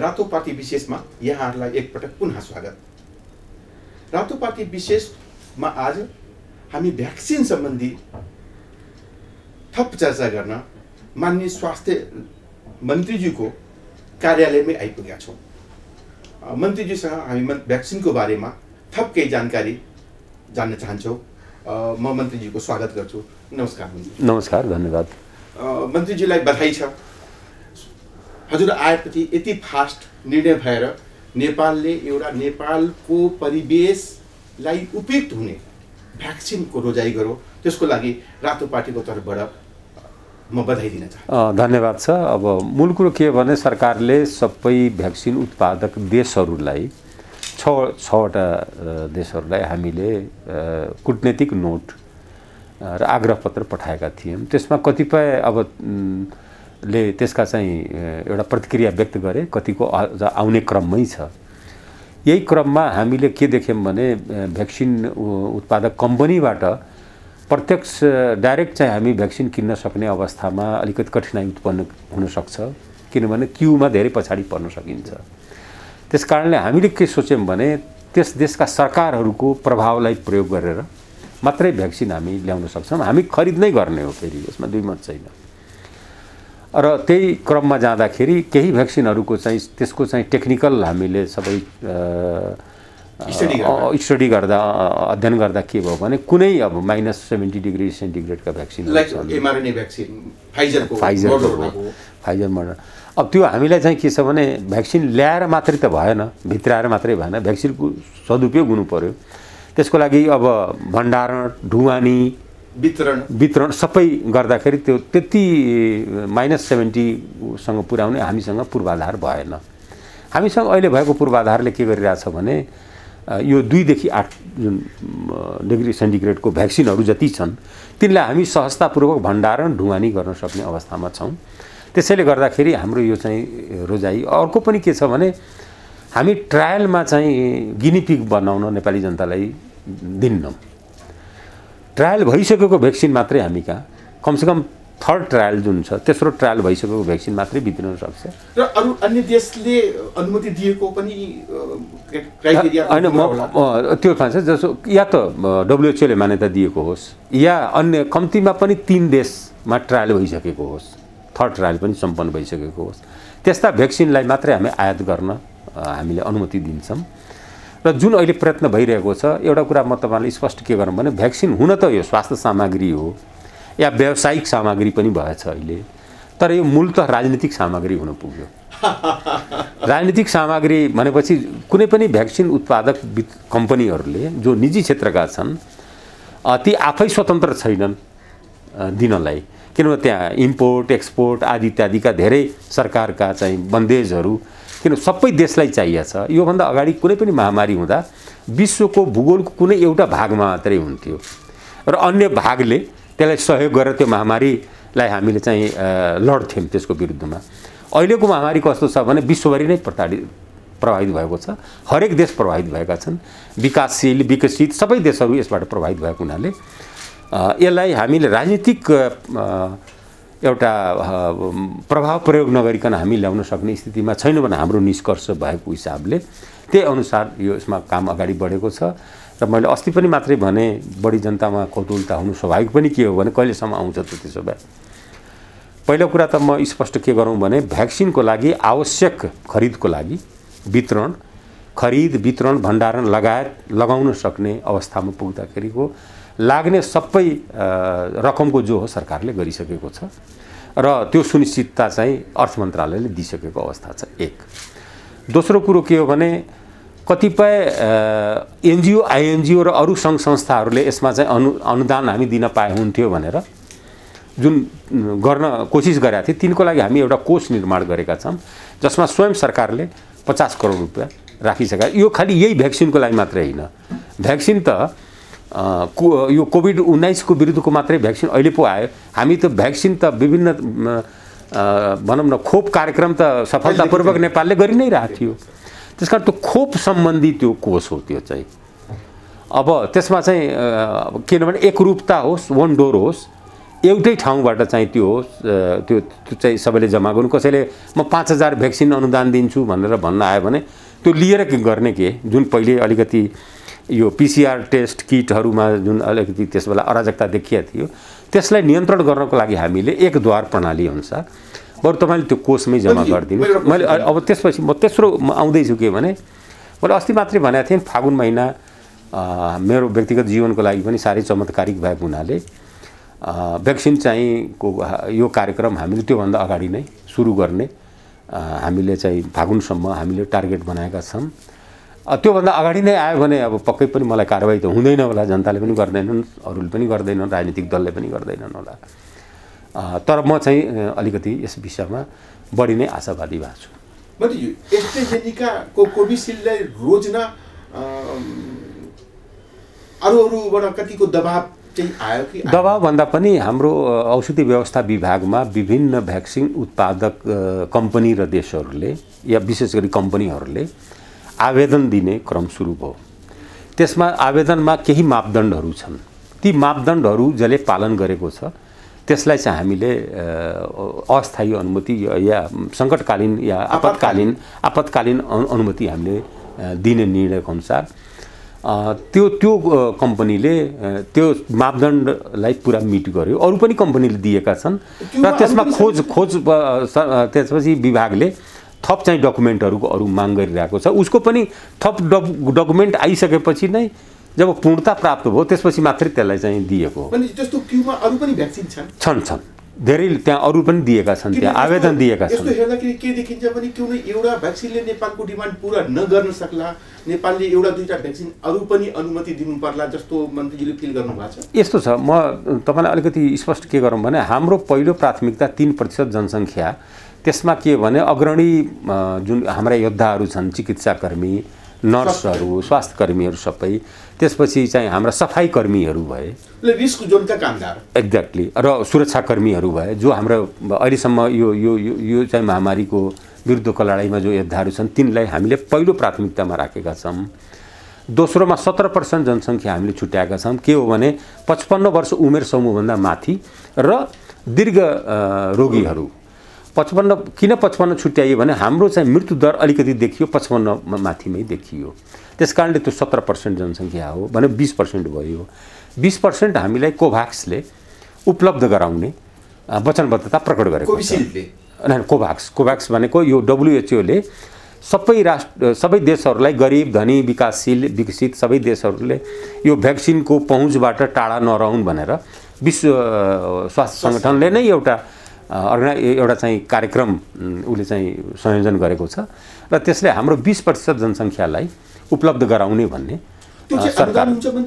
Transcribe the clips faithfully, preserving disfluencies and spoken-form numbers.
रातो पार्टी विशेषमा यहाँहरूलाई एकपटक पुनः स्वागत। रातो पार्टी विशेषमा आज हामी भ्याक्सिन सम्बन्धी थप चर्चा गर्न माननीय स्वास्थ्य मन्त्रीज्यूको कार्यालयमै आइपुगेका छौँ। मन्त्रीज्यूसँग हामी भ्याक्सिनको बारेमा थप केही जानकारी जान्न चाहन्छौँ। म मन्त्रीज्यूको स्वागत गर्छु। नमस्कार मन्त्री। नमस्कार, धन्यवाद। मन्त्रीज्यूलाई बधाई छ। हजुर आएपछि यति फास्ट निर्णय भएर नेपालले एउटा नेपालको परिवेशलाई उपयुक्त हुने भ्याक्सिनको रोजाइ गरो, त्यसको लागि रातो पार्टीको तर्फबाट म बधाई दिन चाहन्छु। धन्यवाद छ। अब मूल कुरो के भने सरकारले सबै भ्याक्सिन उत्पादक देशहरूलाई छ छवटा देशहरूलाई हामीले कूटनीतिक नोट र आग्रह पत्र पठाएका थियौँ। त्यसमा कतिपय अब ले त्यसका चाहिँ एउटा प्रतिक्रिया व्यक्त गरे, कतिको आउने क्रममै छ। यही क्रममा हामीले के देख्यौँ भने भ्याक्सिन उत्पादक कम्पनीबाट प्रत्यक्ष डाइरेक्ट चाहिँ हामी भ्याक्सिन किन्न सक्ने अवस्थामा अलिकति कठिनाइ उत्पन्न हुनसक्छ, किनभने क्युमा धेरै पछाडि पर्न सकिन्छ। त्यस कारणले हामीले के सोच्यौँ भने त्यस देशका सरकारहरूको प्रभावलाई प्रयोग गरेर मात्रै भ्याक्सिन हामी ल्याउन सक्छौँ। हामी खरिद नै गर्ने हो, फेरि यसमा दुई मत छैन। र त्यही क्रममा जाँदाखेरि केही भ्याक्सिनहरूको चाहिँ त्यसको चाहिँ टेक्निकल हामीले सबै स्टडी गर्दा अध्ययन गर्दा के भयो भने कुनै अब माइनस सेभेन्टी डिग्री सेन्टिग्रेडका भ्याक्सिन फाइजर फाइजर मोडर्ना। अब त्यो हामीलाई चाहिँ के छ भने भ्याक्सिन ल्याएर मात्रै त भएन, भित्राएर मात्रै भएन, भ्याक्सिनको सदुपयोग हुनु पर्यो। त्यसको लागि अब भण्डारण, ढुवानी, वितरण वितरण सबै गर्दाखेरि त्यो त्यति माइनस सेभेन्टीसँग पुर्याउने हामीसँग पूर्वाधार भएन। हामीसँग अहिले भएको पूर्वाधारले के गरिरहेछ भने यो दुईदेखि आठ जुन डिग्री सेन्टिग्रेडको भ्याक्सिनहरू जति छन् तिनलाई हामी सहजतापूर्वक भण्डारण, ढुवानी गर्न सक्ने अवस्थामा छौँ। त्यसैले गर्दाखेरि हाम्रो यो चाहिँ रोजाइ। अर्को पनि के छ भने हामी ट्रायलमा चाहिँ गिनीपिग बनाउन नेपाली जनतालाई दिन्नौँ। ट्रायल भइसकेको भ्याक्सिन मात्रै हामी कहाँ, कमसेकम थर्ड ट्रायल जुन छ तेस्रो ट्रायल भइसकेको भ्याक्सिन मात्रै बितिन सक्छ। र अरू अन्य देशले अनुमति दिएको पनि क्राइटेरिया होइन, म त्यो खान्छ जसो या त डब्लुएचओले मान्यता दिएको होस् या अन्य कम्तीमा पनि तीन देशमा ट्रायल भइसकेको होस्, थर्ड ट्रायल पनि सम्पन्न भइसकेको होस्, त्यस्ता भ्याक्सिनलाई मात्रै हामी आयात गर्न हामीले अनुमति दिन्छौँ। र जुन अहिले प्रयत्न भइरहेको छ, एउटा कुरा म तपाईँलाई स्पष्ट के गरौँ भने भ्याक्सिन हुन त यो स्वास्थ्य सामग्री हो या व्यावसायिक सामग्री पनि भएछ अहिले, तर यो मूलतः राजनीतिक सामग्री हुन पुग्यो। राजनीतिक सामग्री भनेपछि कुनै पनि भ्याक्सिन उत्पादक कम्पनीहरूले जो निजी क्षेत्रका छन् ती आफै स्वतन्त्र छैनन् दिनलाई, किनभने त्यहाँ इम्पोर्ट एक्सपोर्ट आदि इत्यादिका धेरै सरकारका चाहिँ बन्देजहरू, किन सबै देशलाई चाहिएको छ। योभन्दा अगाडि कुनै पनि महामारी हुँदा विश्वको भूगोलको कुनै एउटा भागमा मात्रै हुन्थ्यो र अन्य भागले त्यसलाई सहयोग गरेर त्यो महामारीलाई हामीले चाहिँ लड्थ्यौँ त्यसको विरुद्धमा। अहिलेको महामारी कस्तो छ भने विश्वभरि नै प्रताडित प्रभावित भएको छ, हरेक देश प्रभावित भएका छन्, विकासशील विकसित सबै देशहरू यसबाट प्रभावित भएको हुनाले यसलाई हामीले राजनीतिक एउटा प्रभाव प्रयोग नगरिकन हामी ल्याउन सक्ने स्थितिमा छैन भने हाम्रो निष्कर्ष भएको हिसाबले त्यही अनुसार यो यसमा काम अगाडि बढेको छ। र मैले अस्ति पनि मात्रै भने बढी जनतामा कौतूहलता हुनु स्वाभाविक पनि के हो भने कहिलेसम्म आउँछ त त्यसो भए। पहिलो कुरा त म स्पष्ट के गरौँ भने भ्याक्सिनको लागि आवश्यक खरिदको लागि वितरण, खरिद वितरण भण्डारण लगायत लगाउन सक्ने अवस्थामा पुग्दाखेरिको लाग्ने सबै रकमको जो हो सरकारले गरिसकेको छ र त्यो सुनिश्चितता चाहिँ अर्थ मन्त्रालयले दिइसकेको अवस्था छ। एक दोस्रो कुरो के हो भने कतिपय एनजिओ आइएनजिओ र अरू सङ्घ संस्थाहरूले यसमा चाहिँ अनु अनुदान हामी दिन पाए हुन्थ्यो भनेर जुन गर्न कोसिस गरेका थिए तिनको लागि हामी एउटा कोष निर्माण गरेका छौँ जसमा स्वयं सरकारले पचास करोड रुपियाँ राखिसकेका। यो खालि यही भ्याक्सिनको लागि मात्रै होइन, भ्याक्सिन त को यो कोभिड उन्नाइसको विरुद्धको मात्रै भ्याक्सिन अहिले पो आयो। हामी त भ्याक्सिन त विभिन्न भनौँ न खोप कार्यक्रम त सफलतापूर्वक नेपालले गरि नै रहेको थियो। त्यस कारण त्यो खोप सम्बन्धी त्यो कोष हो त्यो चाहिँ। अब त्यसमा चाहिँ किनभने एकरूपता होस्, वन डोर होस्, एउटै ठाउँबाट चाहिँ त्यो होस्, त्यो त्यो चाहिँ सबैले जम्मा गर्नु। कसैले म पाँच हजार भ्याक्सिन अनुदान दिन्छु भनेर भन्न आयो भने त्यो लिएर के गर्ने के, जुन पहिले अलिकति यो पिसिआर टेस्ट किटहरूमा जुन अलिकति त्यस बेला अराजकता देखिएको थियो, त्यसलाई नियन्त्रण गर्नको लागि हामीले एक द्वार प्रणाली अनुसार बरु तपाईँले त्यो कोषमै जम्मा गरिदिनु। मैले अब त्यसपछि म तेस्रो आउँदैछु के भने, मैले अस्ति मात्रै भनेको थिएँ फागुन महिना मेरो व्यक्तिगत जीवनको लागि पनि साह्रै चमत्कारिक भएको हुनाले भ्याक्सिन चाहिँ को यो कार्यक्रम हामीले त्योभन्दा अगाडि नै सुरु गर्ने हामीले चाहिँ फागुनसम्म हामीले टार्गेट बनाएका छौँ। त्योभन्दा अगाडि नै आयो भने अब पक्कै पनि मलाई कारवाही त हुँदैन होला, जनताले पनि गर्दैनन्, अरूले पनि गर्दैनन्, राजनीतिक दलले पनि गर्दैनन् होला। तर म चाहिँ अलिकति यस विषयमा बढी नै आशावादी भएको छु। मतलब एस्ट्राजेनिकाको कोभिसिल्डलाई रोज्न अरू अरूबाट कतिको दबाब चाहिँ आयो कि? दबाब भन्दा पनि हाम्रो औषधि व्यवस्था विभागमा विभिन्न भ्याक्सिन उत्पादक कम्पनी र देशहरूले या विशेष गरी कम्पनीहरूले आवेदन दिने क्रम सुरु भयो। त्यसमा आवेदनमा केही मापदण्डहरू छन्। ती मापदण्डहरू जसले पालन गरेको छ त्यसलाई चाहिँ हामीले अस्थायी अनुमति या सङ्कटकालीन या आपतकालीन आपतकालीन अनुमति हामीले दिने निर्णयको अनुसार त्यो त्यो कम्पनीले त्यो मापदण्डलाई पुरा मिट गर्यो। अरू पनि कम्पनीले दिएका छन् र त्यसमा खोज खोज त्यसपछि विभागले थप चाहिँ डकुमेन्टहरूको अरू माग गरिरहेको छ। उसको पनि थप डकुमेन्ट आइसकेपछि नै जब पूर्णता प्राप्त भयो त्यसपछि मात्रै त्यसलाई चाहिँ दिएको हो। जस्तो क्युमा अरू पनि भ्याक्सिन छन् छन् छन् धेरै त्यहाँ अरू पनि दिएका छन्, त्यहाँ आवेदन दिएका छन्। यस्तो हेर्दाखेरि के देखिन्छ भने कुनै एउटा भ्याक्सिनले नेपालको डिमान्ड पुरा नगर्न सक्ला, नेपालले एउटा दुईवटा भ्याक्सिन अरू पनि अनुमति दिनु पर्ला जस्तो मन्त्रीजीले फिल गर्नुभएको छ। यस्तो छ, म तपाईँलाई अलिकति स्पष्ट के गरौँ भने हाम्रो पहिलो प्राथमिकता तीन प्रतिशत जनसङ्ख्या, त्यसमा के भने अग्रणी जुन हाम्रा योद्धाहरू छन्, चिकित्साकर्मी, नर्सहरू, स्वास्थ्य कर्मीहरू सबै, त्यसपछि चाहिँ हाम्रा सफाई कर्मीहरू भए, रिस्क जोनका कामदार, एक्ज्याक्टली, र सुरक्षाकर्मीहरू भए जो हाम्रो अहिलेसम्म यो यो यो चाहिँ महामारीको विरुद्धको लडाइँमा जो योद्धाहरू छन् तिनलाई हामीले पहिलो प्राथमिकतामा राखेका छौँ। दोस्रोमा सत्र पर्सेन्ट जनसङ्ख्या हामीले छुट्याएका छौँ। के हो भने पचपन्न वर्ष उमेर समूहभन्दा माथि र दीर्घ रोगीहरू। पचपन्न किन पचपन्न छुट्याइयो भने हाम्रो चाहिँ मृत्यु दर अलिकति देखियो पचपन्न माथिमै देखियो, त्यस कारणले त्यो सत्र पर्सेन्ट जनसङ्ख्या हो भने बिस पर्सेन्ट भयो। बिस पर्सेन्ट हामीलाई कोभ्याक्सले उपलब्ध गराउने वचनबद्धता प्रकट गरेको छ। होइन, कोभ्याक्स कोभ्याक्स भनेको यो डब्लुएचओले सबै राष्ट्र सबै देशहरूलाई, गरिब धनी विकासशील विकसित सबै देशहरूले यो भ्याक्सिनको पहुँचबाट टाढा नरहुन् भनेर विश्व स्वास्थ्य सङ्गठनले नै एउटा अर्गना एउटा चाहिँ कार्यक्रम उसले चाहिँ संयोजन गरेको छ र त्यसले हाम्रो बिस प्रतिशत जनसङ्ख्यालाई उपलब्ध गराउने भन्ने सरकार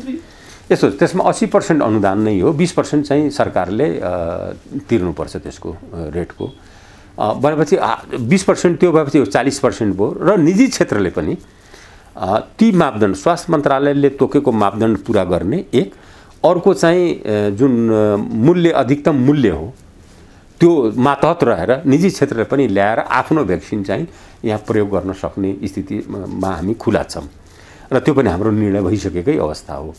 यसो त्यसमा अस्सी पर्सेन्ट अनुदान नै हो, बिस पर्सेन्ट चाहिँ सरकारले तिर्नुपर्छ त्यसको रेटको। भनेपछि बिस पर्सेन्ट त्यो भएपछि चालिस पर्सेन्ट भयो र निजी क्षेत्रले पनि ती मापदण्ड स्वास्थ्य मन्त्रालयले तोकेको मापदण्ड पुरा गर्ने एक, अर्को चाहिँ जुन मूल्य अधिकतम मूल्य हो त्यो मातहत रहेर निजी क्षेत्रले पनि ल्याएर आफ्नो भ्याक्सिन चाहिँ यहाँ प्रयोग गर्न सक्ने स्थितिमा हामी खुला छौँ र त्यो पनि हाम्रो निर्णय भइसकेकै अवस्था हो।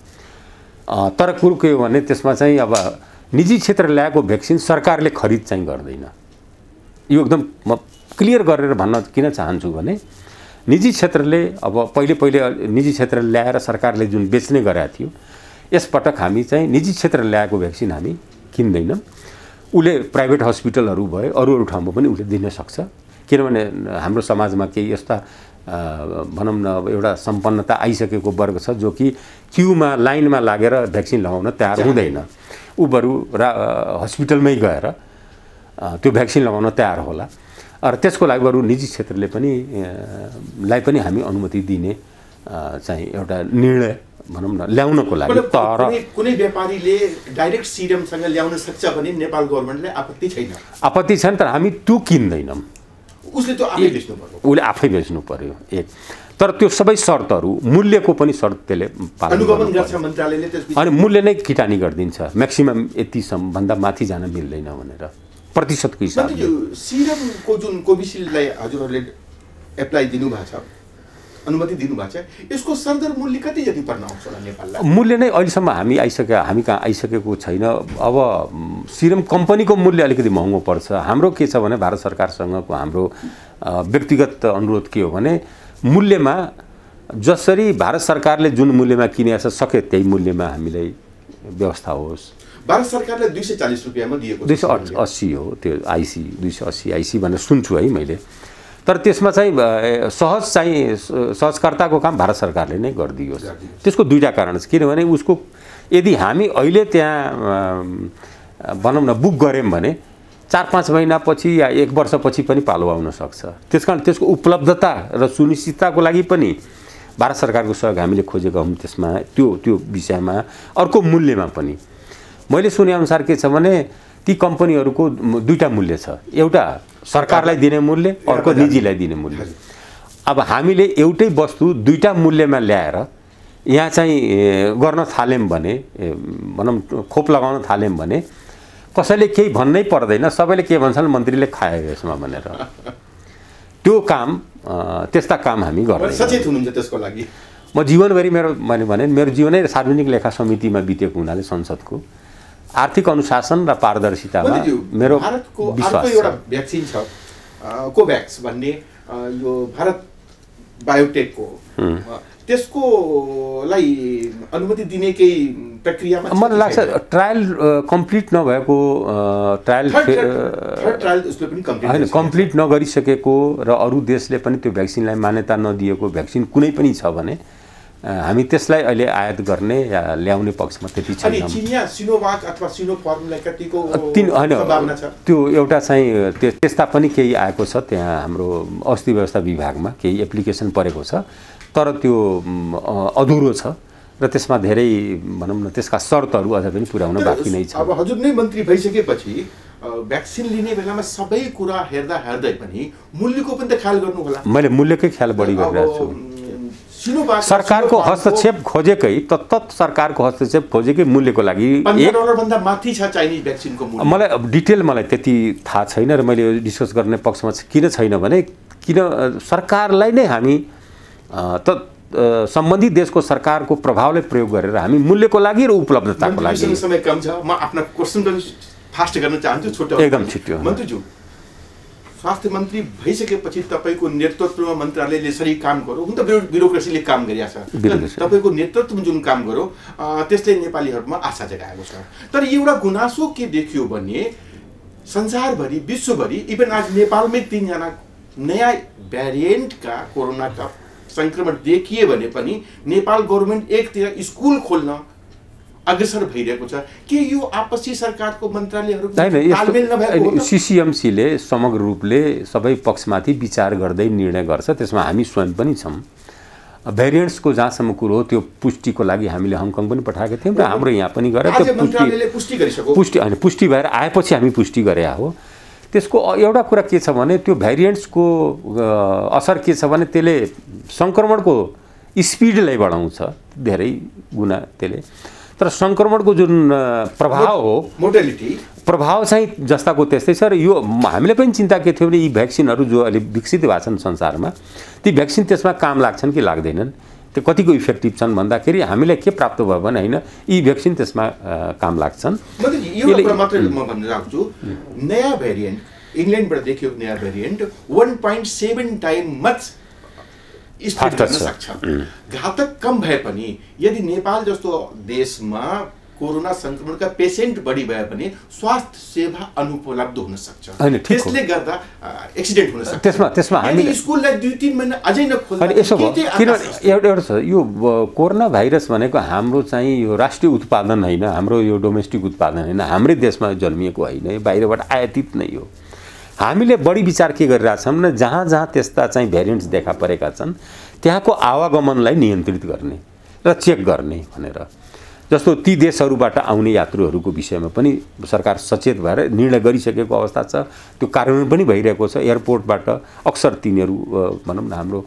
तर कुरो के हो भने त्यसमा चाहिँ अब निजी क्षेत्र ल्याएको भ्याक्सिन सरकारले खरिद चाहिँ गर्दैन। यो एकदम म क्लियर गरेर भन्न किन चाहन्छु भने निजी क्षेत्रले अब पहिले पहिले निजी क्षेत्र ल्याएर सरकारले जुन बेच्ने गरेको थियो, यसपटक हामी चाहिँ निजी क्षेत्र ल्याएको भ्याक्सिन हामी किन्दैनौँ। उसले प्राइभेट हस्पिटलहरू भए अरू अरू ठाउँमा पनि उसले दिन सक्छ, किनभने हाम्रो समाजमा केही यस्ता भनौँ न अब एउटा सम्पन्नता आइसकेको वर्ग छ जो कि क्युमा लाइनमा लागेर भ्याक्सिन लगाउन तयार हुँदैन। ऊ बरु रा हस्पिटलमै गएर त्यो भ्याक्सिन लगाउन तयार होला र त्यसको लागि बरु निजी क्षेत्रले पनि लाई पनि हामी अनुमति दिने चाहिँ एउटा निर्णय भनौँ न ल्याउनको लागि। तर कुनै व्यापारीले डाइरेक्ट सिरमसँग ल्याउन सक्छ भने नेपाल गभर्मेन्टले आपत्ति छैन? आपत्ति छैन, तर हामी त्यो किन्दैनौँ। उसले त्यो आफै बेच्नु पर्यो, उसले आफै बेच्नु पर्यो एक। तर त्यो सबै शर्तहरू, मूल्यको पनि शर्त त्यसले पालन गर्छ मन्त्रालयले। अनि मूल्य नै किटानी गरिदिन्छ, म्याक्सिमम यतिसम्म भन्दा माथि जान मिल्दैन भनेर प्रतिशतको हिसाबले। सिरमको जुन कोभिसिल्डलाई हजुरहरूले एप्लाई दिनुभएको छ अनुमति दिनुभएको छ, यसको सरदर मूल्य कति जति पर्न आउँछ होला नेपाललाई? मूल्य नै अहिलेसम्म हामी आइसक्यो हामी कहाँ आइसकेको छैन। अब सिरम कम्पनीको मूल्य अलिकति महँगो पर्छ। हाम्रो के छ भने भारत सरकारसँगको हाम्रो व्यक्तिगत अनुरोध के हो भने मूल्यमा जसरी भारत सरकारले जुन मूल्यमा किनेछ सके त्यही मूल्यमा हामीलाई व्यवस्था होस्। भारत सरकारले दुई सय चालिस रुपियाँमा दिएको दुई सय अस्सी हो त्यो आइसी दुई सय अस्सी आइसी भनेर सुन्छु है मैले। तर त्यसमा चाहिँ सहज चाहिँ सहजकर्ताको काम भारत सरकारले नै गरिदियोस्। त्यसको दुईवटा कारण छ। किनभने उसको यदि हामी अहिले त्यहाँ भनौँ न बुक गऱ्यौँ भने चार पाँच महिनापछि या एक वर्षपछि पनि पालो आउन सक्छ। त्यस कारण त्यसको उपलब्धता र सुनिश्चितताको लागि पनि भारत सरकारको सहयोग हामीले खोजेका हौँ। त्यसमा त्यो त्यो विषयमा अर्को मूल्यमा पनि मैले सुनेअनुसार के छ भने ती कम्पनीहरूको दुईवटा मूल्य छ। एउटा सरकारलाई दिने मूल्य, अर्को निजीलाई दिने मूल्य। अब हामीले एउटै वस्तु दुईवटा मूल्यमा ल्याएर यहाँ चाहिँ गर्न थाल्यौँ भने भनौँ खोप लगाउन थाल्यौँ भने कसैले केही भन्नै पर्दैन। सबैले के भन्छन् मन्त्रीले खायो यसमा भनेर। त्यो काम त्यस्ता काम हामी गर्छौँ। सचेत हुनुहुन्छ त्यसको लागि? म जीवनभरि मेरो मैले भने मेरो जीवनै सार्वजनिक लेखा समितिमा बितेको हुनाले संसदको आर्थिक अनुशासन र पारदर्शितामा मेरो विश्वास छ। एउटा भ्याक्सिन छ कोभ्याक्स भन्ने, यो भारत बायोटेकको, त्यसको लाई अनुमति दिने केही प्रक्रियामा मलाई लाग्छ ट्रायल कम्प्लिट नभएको ट्रायल होइन कम्प्लिट नगरिसकेको र अरू देशले पनि त्यो भ्याक्सिनलाई मान्यता नदिएको भ्याक्सिन कुनै पनि छ भने हामी त्यसलाई अहिले आयात गर्ने या ल्याउने पक्षमा त्यति छैन। अनि चिनिया सिनोभाक अथवा सिनोफार्मलाई कतिको तीन होइन सम्भावना छ? त्यो एउटा चाहिँ त्यस्ता पनि केही आएको छ त्यहाँ हाम्रो औषधि व्यवस्था विभागमा केही एप्लिकेसन परेको छ तर त्यो अधुरो छ र त्यसमा धेरै भनौँ न त्यसका शर्तहरू अझ पनि पुर्याउन बाँकी नै छ। अब हजुर नै मन्त्री भइसकेपछि भ्याक्सिन लिने बेलामा सबै कुरा हेर्दा हेर्दै पनि मूल्यको पनि त ख्याल गर्नु होला? मैले मूल्यकै ख्याल बढी गरिरहेको छु। सरकारको हस्तक्षेप खोजेकै तत्त सरकारको हस्तक्षेप खोजेकै मूल्यको लागि पन्ध्र डलरभन्दा माथि छ चाइनिज भ्याक्सिनको मूल्य। मलाई डिटेल मलाई त्यति थाहा छैन र मैले डिस्कस गर्ने पक्षमा किन छैन भने किन सरकारलाई नै हामी त सम्बन्धित देशको सरकारको प्रभावलाई प्रयोग गरेर हामी मूल्यको लागि र उपलब्धताको लागि। समय कम छ, म आफ्ना क्वेसन पनि फास्ट गर्न चाहन्छु। छोटो एकदम छिटो। मन्त्रीज्यू, स्वास्थ्य मन्त्री भइसकेपछि तपाईँको नेतृत्वमा मन्त्रालयले यसरी काम गर्यो, हुन त ब्युरोक्रेसीले काम गरिरहेछ, तपाईँको नेतृत्वमा जुन काम गर्यो त्यसले नेपालीहरूमा आशा जगाएको छ। तर एउटा गुनासो के देखियो भने संसारभरि विश्वभरि इभन आज नेपालमै तीनजना नयाँ भ्यारिएन्टका कोरोनाका संक्रमण देखिए भने पनि नेपाल गभर्मेन्ट एकतिर स्कुल खोल्न अग्रसर भइरहेको छ। के यो आपसी सरकारको मन्त्रालयहरू तालमेल नभएको? सिसिएमसीले समग्र रूपले सबै पक्षमाथि विचार गर्दै निर्णय गर्छ, त्यसमा हामी स्वयं पनि छौँ। भेरिएन्ट्सको जहाँसम्म कुरो हो त्यो पुष्टिको लागि हामीले हङकङ पनि पठाएका थियौँ र हाम्रो यहाँ पनि गरेर त्यो पुष्टि गरिसक्यो। पुष्टि होइन पुष्टि भएर आएपछि हामी पुष्टि गरे हो। त्यसको एउटा कुरा के छ भने त्यो भेरिएन्ट्सको असर के छ भने त्यसले सङ्क्रमणको स्पिडलाई बढाउँछ धेरै गुणा त्यसले। तर सङ्क्रमणको जुन प्रभाव हो मोर्टालिटी प्रभाव चाहिँ जस्ताको त्यस्तै छ। र यो हामीले पनि चिन्ता के थियो भने यी भ्याक्सिनहरू जो अहिले विकसित भएको छन् संसारमा ती भ्याक्सिन त्यसमा काम लाग्छन् कि लाग्दैनन्, त्यो कतिको इफेक्टिभ छन् भन्दाखेरि हामीलाई के प्राप्त भयो भने होइन यी भ्याक्सिन त्यसमा काम लाग्छन्। यो कुरा मात्रै म भन्न चाहन्छु, नयाँ भेरिएन्ट इङ्ल्यान्डबाट देखियो नयाँ variant one point seven time much spread गर्न सक्छ। घातक कम भए पनि यदि नेपाल जस्तो देशमा कोरोना संक्रमणका पेसेन्ट बढी भए पनि स्वास्थ्य सेवा अनुपलब्ध हुन सक्छ, त्यसले गर्दा एक्सिडेन्ट हुन सक्छ। त्यसमा त्यसमा हामी स्कुललाई दुई तीन महिना अझै नखोल्दा यसो भयो किन एउटा एउटा छ यो कोरोना भाइरस भनेको हाम्रो चाहिँ यो राष्ट्रिय उत्पादन होइन, हाम्रो यो डोमेस्टिक उत्पादन होइन, हाम्रै देशमा जन्मिएको होइन, यो बाहिरबाट आयातित नै हो। हामीले बढी विचार के गरिरहेछौँ भने जहाँ जहाँ त्यस्ता चाहिँ भेरिएन्ट्स देखा परेका छन् त्यहाँको आवागमनलाई नियन्त्रित गर्ने र चेक गर्ने भनेर। जस्तो ती देशहरूबाट आउने यात्रुहरूको विषयमा पनि सरकार सचेत भएर निर्णय गरिसकेको अवस्था छ, त्यो कार्यान्वयन पनि भइरहेको छ। एयरपोर्टबाट अक्सर तिनीहरू भनौँ न हाम्रो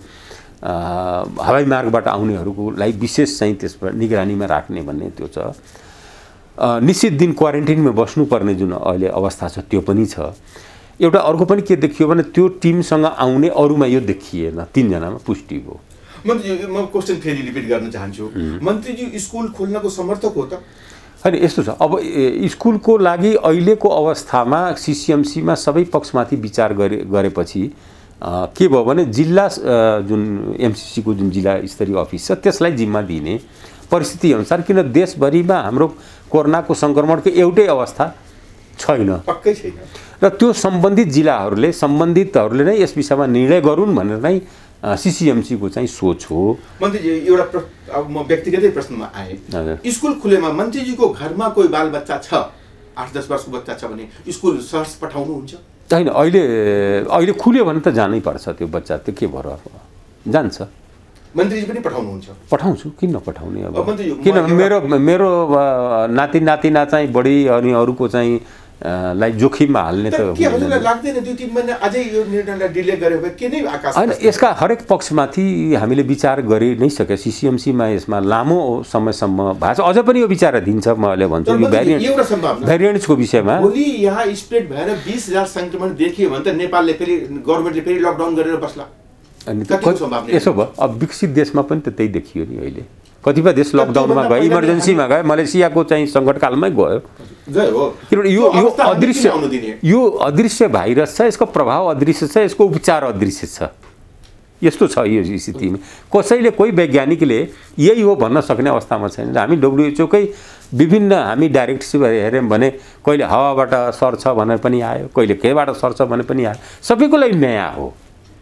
हवाई मार्गबाट आउनेहरूलाई विशेष चाहिँ त्यसबाट निगरानीमा राख्ने भन्ने त्यो छ। निश्चित दिन क्वारेन्टिनमा बस्नुपर्ने जुन अहिले अवस्था छ त्यो पनि छ। एउटा अर्को पनि के देखियो भने त्यो टिमसँग आउने अरूमा यो देखिएन, तीनजनामा पुष्टि भयो। मन्त्रीजी म क्वेसन फेरि रिपिट गर्न चाहन्छु मन्त्रीजी स्कुल खोल्नको समर्थक हो त होइन यस्तो छ अब स्कुलको लागि अहिलेको अवस्थामा सिसिएमसीमा सबै पक्षमाथि विचार गरे गरेपछि के भयो भने जिल्ला जुन एमसिसीको जुन जिल्ला स्तरीय अफिस छ त्यसलाई जिम्मा दिने परिस्थिति अनुसार किन देशभरिमा हाम्रो कोरोनाको सङ्क्रमणको एउटै अवस्था छैन पक्कै छैन र त्यो सम्बन्धित जिल्लाहरूले सम्बन्धितहरूले नै यस विषयमा निर्णय गरून् भनेर नै सिसिएमसीको चाहिँ सोच हो। मन्त्रीजी एउटा अब म व्यक्तिगतै प्रश्नमा आएँ स्कुल खुलेमा मन्त्रीजीको घरमा कोही बालबच्चा छ आठ दस वर्षको बच्चा छ भने स्कुल सहज पठाउनुहुन्छ होइन अहिले अहिले खुल्यो भने त जानै पर्छ त्यो बच्चा त्यो के भएर जान्छ मन्त्रीजी पनि पठाउनुहुन्छ पठाउँछु किन नपठाउने अब किन मेरो मेरो नाति नातिना चाहिँ बढी अनि अरूको चाहिँ लाई जोखिममा हाल्ने त के हजुरलाई लाग्दैन दुई तीन महिना अझै यो निर्णयलाई डिले गर्यो भने के नै आकाश होइन यसका हरेक पक्षमाथि हामीले विचार गरि नै सक्यो सिसिएमसीमा यसमा लामो समयसम्म भएको छ अझ पनि यो विचाराधीन छ म अहिले भन्छु यो भ्यारिएन्ट भ्यारिएन्ट्सको विषयमा भोलि यहाँ स्प्रेड भएर बिस हजार सङ्क्रमण देखियो भने त नेपालले फेरि गभर्मेन्टले फेरि लकडाउन गरेर बस्ला अनि यसो भयो अब विकसित देशमा पनि त त्यही देखियो नि अहिले कतिपय देश लकडाउनमा गयो इमर्जेन्सीमा गयो मलेसियाको चाहिँ सङ्कटकालमै गयो किनभने यो यो अदृश्य यो अदृश्य भाइरस छ यसको प्रभाव अदृश्य छ यसको उपचार अदृश्य छ यस्तो छ यो स्थितिमा कसैले कोही वैज्ञानिकले यही हो भन्न सक्ने अवस्थामा छैन हामी डब्लुएचओकै विभिन्न हामी डाइरेक्टिभ हेऱ्यौँ भने कहिले हावाबाट सर्छ भनेर पनि आयो कहिले केबाट सर्छ भने पनि आयो सबैको लागि नयाँ हो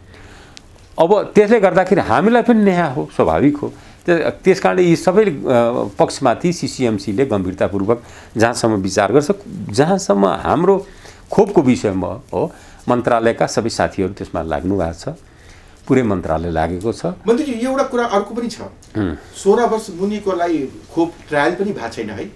अब त्यसले गर्दाखेरि हामीलाई पनि नयाँ हो स्वाभाविक हो त्यस कारणले यी सबै पक्षमाथि सिसिएमसीले गम्भीरतापूर्वक जहाँसम्म विचार गर्छ जहाँसम्म हाम्रो खोपको विषयमा हो मन्त्रालयका सबै साथीहरू त्यसमा लाग्नु भएको छ पुरै मन्त्रालय लागेको छ मन्त्रीजी एउटा कुरा अर्को पनि छ सोह्र वर्ष मुनिको लागि खोप ट्रायल पनि भएको छैन है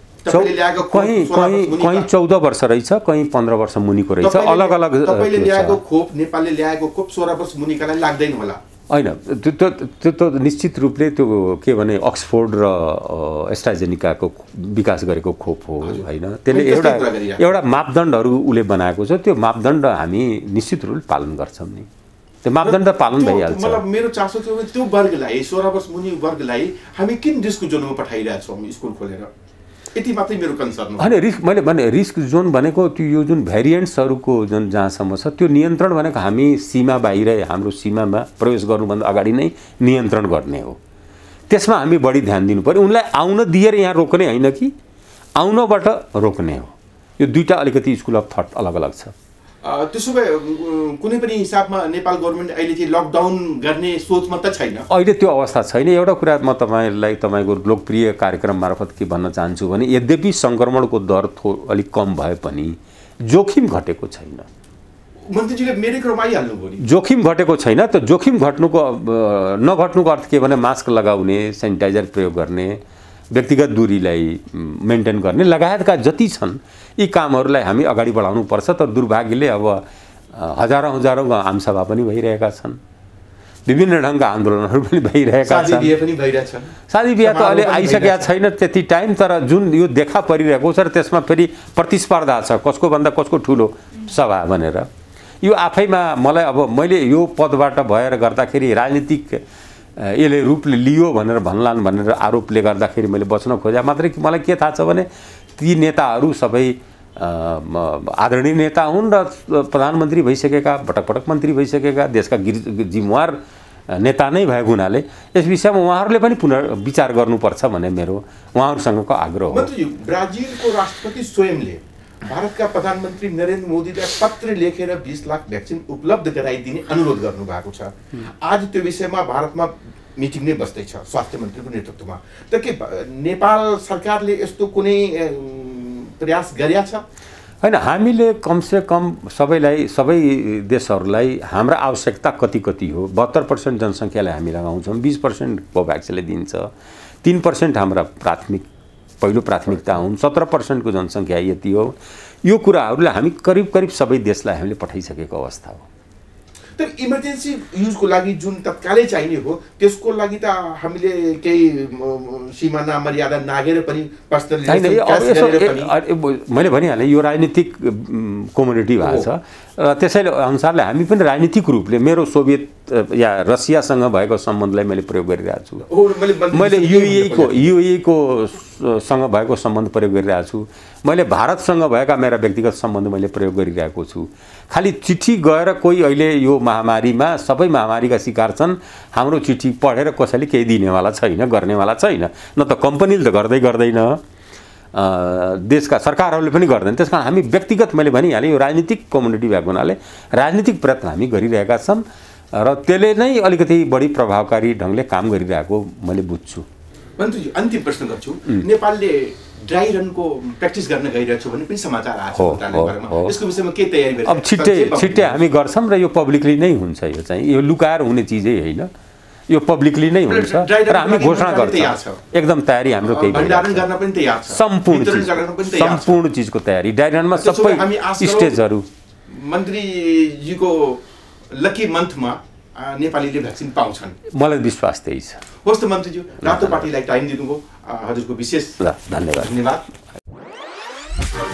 कहीँ कहीँ कहीँ चौध वर्ष रहेछ कहीँ पन्ध्र वर्ष मुनिको रहेछ अलग अलग तपाईँले ल्याएको खोप नेपालले ल्याएको खोप सोह्र वर्ष मुनिकालाई लाग्दैन होला होइन त्यो त्यो त्यो निश्चित रूपले त्यो के भने अक्सफोर्ड र एस्ट्राजेनिकाको विकास गरेको खोप हो होइन त्यसले एउटा एउटा मापदण्डहरू उसले बनाएको छ त्यो मापदण्ड हामी निश्चित रूपले पालन गर्छौँ नि त्यो मापदण्ड पालन भइहाल्छ मतलब मेरो चासो त्यो त्यो वर्गलाई सोह्र वर्ष मुनि वर्गलाई हामी किन रिस्क जोनमा पठाइरहेछौँ स्कुल खोलेर यति मात्रै मेरो कन्सर्न होइन रिस्क मैले भने रिस्क जोन भनेको त्यो यो जुन भेरिएन्ट्सहरूको जुन जहाँसम्म छ त्यो नियन्त्रण भनेको हामी सीमा बाहिर हाम्रो सीमामा प्रवेश गर्नुभन्दा अगाडि नै नियन्त्रण गर्ने हो त्यसमा हामी बढी ध्यान दिनु पर्यो उनलाई आउन दिएर यहाँ रोक्ने होइन कि आउनबाट रोक्ने हो यो दुईवटा अलिकति स्कुल अफ थट अलग अलग छ त्यसो भए कुनै पनि हिसाबमा नेपाल गभर्मेन्ट अहिले चाहिँ लकडाउन गर्ने सोचमा त छैन अहिले त्यो अवस्था छैन एउटा कुरा म तपाईँलाई तपाईँको लोकप्रिय कार्यक्रम मार्फत के भन्न चाहन्छु भने यद्यपि सङ्क्रमणको दर थो अलिक कम भए पनि जोखिम घटेको छैन मन्त्रीजीले मेरै क्रममा आइहाल्नु भयो नि जोखिम घटेको छैन त जोखिम घट्नुको नघट्नुको अर्थ के भने मास्क लगाउने सेनिटाइजर प्रयोग गर्ने व्यक्तिगत दूरीलाई मेन्टेन गर्ने लगायतका जति छन् यी कामहरूलाई हामी अगाडि बढाउनुपर्छ तर दुर्भाग्यले अब हजारौँ हजारौँ आमसभा पनि भइरहेका छन् विभिन्न ढङ्गका आन्दोलनहरू पनि भइरहेका छन् शादी बिहा त अहिले आइसकेका छैन त्यति टाइम तर जुन यो देखा परिरहेको छ र त्यसमा फेरि प्रतिस्पर्धा छ कसको भन्दा कसको ठुलो सभा भनेर यो आफैमा मलाई अब मैले यो पदबाट भएर गर्दाखेरि राजनीतिक यसले रूपले लियो भनेर भन्लान् भनेर आरोपले गर्दाखेरि मैले बच्न खोजेँ मात्रै मलाई के थाहा छ भने ती नेताहरू सबै आदरणीय नेता हुन् र प्रधानमन्त्री भइसकेका पटक पटक मन्त्री भइसकेका देशका जिम्मेवार नेता नै भएको हुनाले यस विषयमा उहाँहरूले पनि पुनः विचार गर्नुपर्छ भन्ने मेरो उहाँहरूसँगको आग्रह हो। ब्राजिलको राष्ट्रपति स्वयंले भारतका प्रधानमन्त्री नरेन्द्र मोदीलाई पत्र लेखेर बीस लाख भ्याक्सिन उपलब्ध गराइदिने अनुरोध गर्नुभएको छ। आज त्यो विषयमा भारतमा मिटिङ नै बस्दैछ स्वास्थ्य मन्त्रीको नेतृत्वमा। त के नेपाल सरकारले यस्तो कुनै प्रयास गरेका छ? होइन, हामीले कमसे कम सबैलाई सबै देशहरूलाई हाम्रा आवश्यकता कति कति हो बहत्तर पर्सेन्ट जनसङ्ख्यालाई हामी लगाउँछौँ, बिस पर्सेन्ट कोभ्याक्सले दिन्छ, तीन पर्सेन्ट हाम्रा प्राथमिक पहिलो प्राथमिकता हुन्, सत्र पर्सेन्टको जनसङ्ख्या यति हो। यो कुराहरूलाई हामी करिब करिब सबै देशलाई हामीले पठाइसकेको अवस्था हो। तर इमर्जेन्सी युजको लागि जुन तत्कालै चाहिने हो त्यसको लागि त हामीले केही सीमाना मर्यादा नागेर पनि पर्सनल मैले भनिहालेँ यो राजनीतिक कम्युनिटी भएको छ र त्यसैले अनुसारले हामी पनि राजनीतिक रूपले मेरो सोभियत या रसियासँग भएको सम्बन्धलाई मैले प्रयोग गरिरहेको छु मैले युएईको युएईको सँग भएको सम्बन्ध प्रयोग गरिरहेको छु मैले भारतसँग भएका मेरा व्यक्तिगत सम्बन्ध मैले प्रयोग गरिरहेको छु खालि चिठी गएर कोही अहिले यो महामारीमा सबै महामारीका शिकार छन् हाम्रो चिठी पढेर कसैले केही दिनेवाला छैन गर्नेवाला छैन न त कम्पनीले त गर्दै गर्दैन देशका सरकारहरूले पनि गर्दैन त्यसकारण हामी व्यक्तिगत मैले भनिहालेँ यो राजनीतिक कम्युनिटी भएको हुनाले राजनीतिक प्रयत्न हामी गरिरहेका छौँ र त्यसले नै अलिकति बढी प्रभावकारी ढङ्गले काम गरिरहेको मैले बुझ्छु मन्त्रीजी अन्तिम प्रश्न गर्छु नेपालले ड्राई रनको प्र्याक्टिस गर्न गइरहेको छ भन्ने पनि समाचार आएको छ यसको विषयमा के तयारी गरिरहेको अब छिट्टै छिट्टै हामी गर्छौँ र यो पब्लिकली नै हुन्छ यो चाहिँ यो लुकाएर हुने चिजै होइन यो पब्लिकली नै हुन्छ र हामी घोषणा गर्छौँ एकदम तयारी हाम्रो त्यही भण्डारण गर्न पनि तयार छ सम्पूर्ण चिज सम्पूर्ण चिजको तयारी ड्राई रनमा सबै स्टेजहरू मन्त्रीजीको लकी मन्थमा नेपालीले भ्याक्सिन पाउँछन् मलाई विश्वास त्यही छ होस् त मन्त्रीज्यू रातो पार्टीलाई टाइम दिनुभयो हजुरको विशेष धन्यवाद धन्यवाद